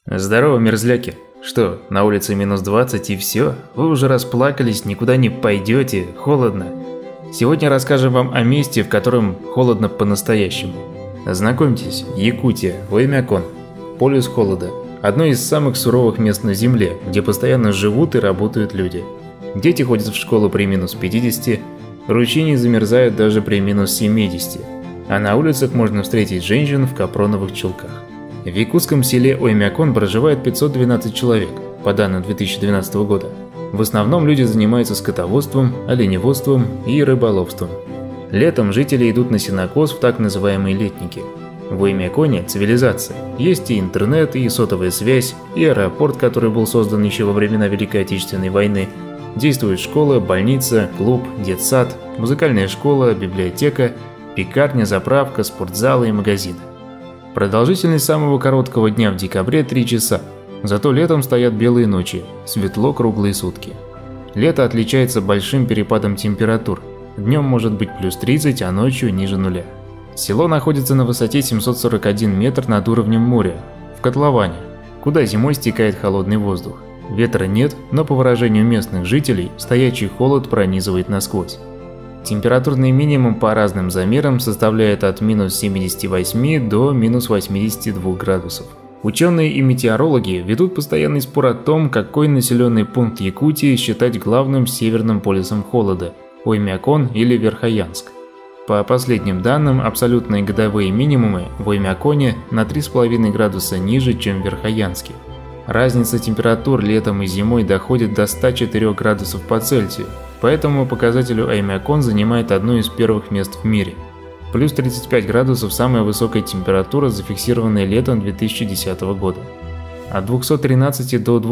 Здорово, мерзляки. Что, на улице минус 20 и все? Вы уже расплакались, никуда не пойдете, холодно. Сегодня расскажем вам о месте, в котором холодно по-настоящему. Знакомьтесь, Якутия, Оймякон, полюс холода. Одно из самых суровых мест на Земле, где постоянно живут и работают люди. Дети ходят в школу при минус 50, ручьи не замерзают даже при минус 70, а на улицах можно встретить женщин в капроновых чулках. В якутском селе Оймякон проживает 512 человек, по данным 2012 года. В основном люди занимаются скотоводством, оленеводством и рыболовством. Летом жители идут на сенокос в так называемые летники. В Оймяконе цивилизация. Есть и интернет, и сотовая связь, и аэропорт, который был создан еще во времена Великой Отечественной войны. Действует школа, больница, клуб, детсад, музыкальная школа, библиотека, пекарня, заправка, спортзалы и магазины. Продолжительность самого короткого дня в декабре 3 часа, зато летом стоят белые ночи, светло круглые сутки. Лето отличается большим перепадом температур, днем может быть плюс 30, а ночью ниже нуля. Село находится на высоте 741 метр над уровнем моря, в котловане, куда зимой стекает холодный воздух. Ветра нет, но по выражению местных жителей, стоячий холод пронизывает насквозь. Температурный минимум по разным замерам составляет от минус 78 до минус 82 градусов. Ученые и метеорологи ведут постоянный спор о том, какой населенный пункт Якутии считать главным северным полюсом холода – Оймякон или Верхоянск. По последним данным, абсолютные годовые минимумы в Оймяконе на 3,5 градуса ниже, чем в Верхоянске. Разница температур летом и зимой доходит до 104 градусов по Цельсию, поэтому показателю Оймякон занимает одно из первых мест в мире. Плюс 35 градусов – самая высокая температура, зафиксированная летом 2010 года. От 213 до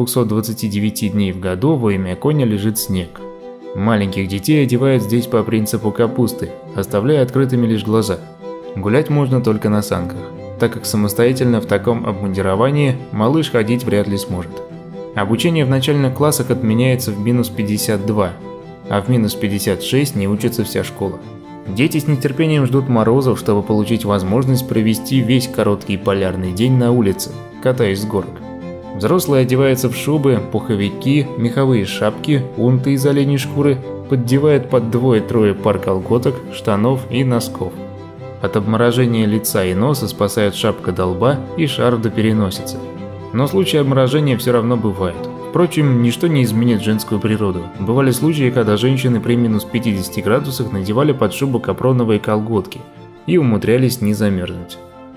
229 дней в году в Оймяконе лежит снег. Маленьких детей одевают здесь по принципу капусты, оставляя открытыми лишь глаза. Гулять можно только на санках, так как самостоятельно в таком обмундировании малыш ходить вряд ли сможет. Обучение в начальных классах отменяется в минус 52, а в минус 56 не учится вся школа. Дети с нетерпением ждут морозов, чтобы получить возможность провести весь короткий полярный день на улице, катаясь с горок. Взрослые одеваются в шубы, пуховики, меховые шапки, унты из оленей шкуры, поддевают под двое-трое пар колготок, штанов и носков. От обморожения лица и носа спасают шапка до лба и шарф до переносицы. Но случаи обморожения все равно бывают. Впрочем, ничто не изменит женскую природу. Бывали случаи, когда женщины при минус 50 градусах надевали под шубу капроновые колготки и умудрялись не замерзнуть.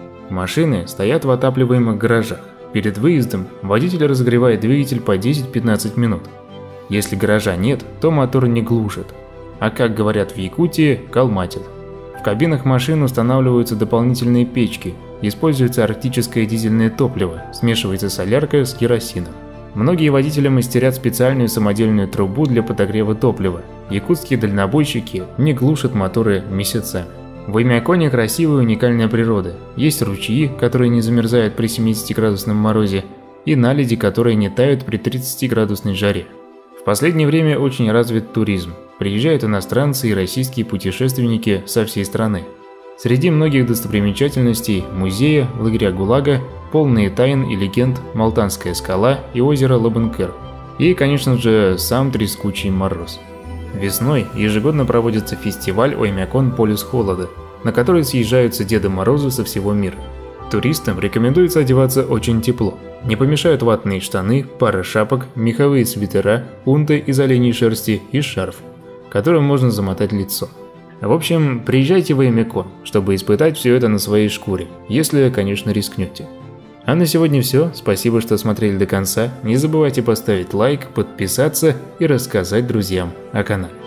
Машины стоят в отапливаемых гаражах. Перед выездом водитель разогревает двигатель по 10-15 минут. Если гаража нет, то мотор не глушит. А как говорят в Якутии, калматит. В кабинах машин устанавливаются дополнительные печки, используется арктическое дизельное топливо, смешивается солярка с керосином. Многие водители мастерят специальную самодельную трубу для подогрева топлива. Якутские дальнобойщики не глушат моторы месяцами. В Оймяконе красивая и уникальная природа. Есть ручьи, которые не замерзают при 70-градусном морозе, и наледи, которые не тают при 30-градусной жаре. В последнее время очень развит туризм. Приезжают иностранцы и российские путешественники со всей страны. Среди многих достопримечательностей – музея, лагеря ГУЛАГа, полные тайн и легенд Малтанская скала и озеро Лабенкер. И, конечно же, сам трескучий мороз. Весной ежегодно проводится фестиваль Оймякон полюс холода, на который съезжаются Деды Морозы со всего мира. Туристам рекомендуется одеваться очень тепло. Не помешают ватные штаны, пара шапок, меховые свитера, унты из оленей шерсти и шарф, которым можно замотать лицо. В общем, приезжайте в Оймякон, чтобы испытать все это на своей шкуре, если, конечно, рискнете. А на сегодня все, спасибо, что смотрели до конца, не забывайте поставить лайк, подписаться и рассказать друзьям о канале.